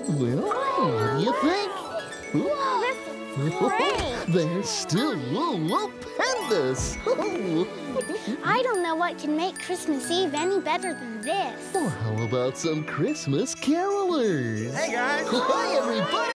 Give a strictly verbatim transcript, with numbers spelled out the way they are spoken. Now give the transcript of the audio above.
Well, what do you think? Oh, this is great. They're still stupendous. I don't know what can make Christmas Eve any better than this. Well, how about some Christmas carolers? Hey, guys. Hi, everybody.